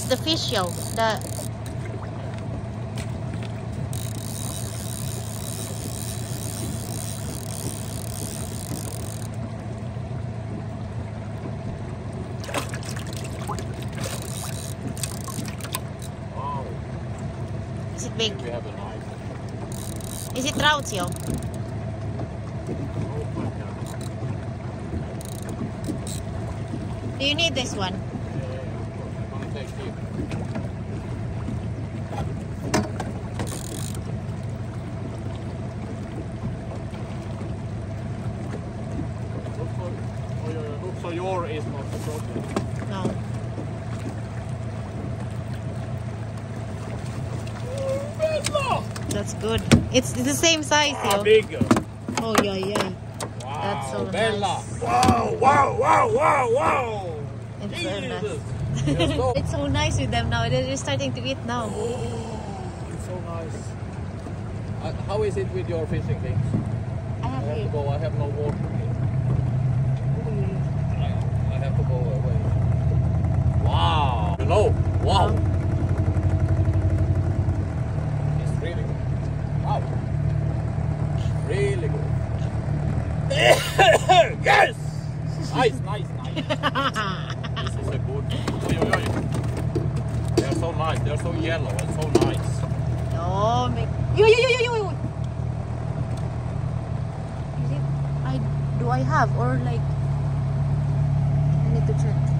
the fish, yo. The Wow. Is it big? We have a knife. Is it trout, yo? Oh my God. Do you need this one? Yeah, I'm gonna take it. So your is not the problem. No. That's good. It's the same size, yo. Bigger. Oh, yeah, yeah. Wow, That's so Bella. nice. Wow, wow, wow, wow, wow. It's so nice. Jesus. They're so- It's so nice with them now. They're starting to eat now. Oh, it's so nice. How is it with your fishing things? I I have have to here. go. I have no water here. I have to go away. Wow. You know. Wow. It's really good. Wow. Really good. Yes. Nice, nice, nice. This is a good. Oi, oi, oi. They're so nice. They're so yellow and so nice. Oh, make. Yo. Is it? Do I have or like? I need to check.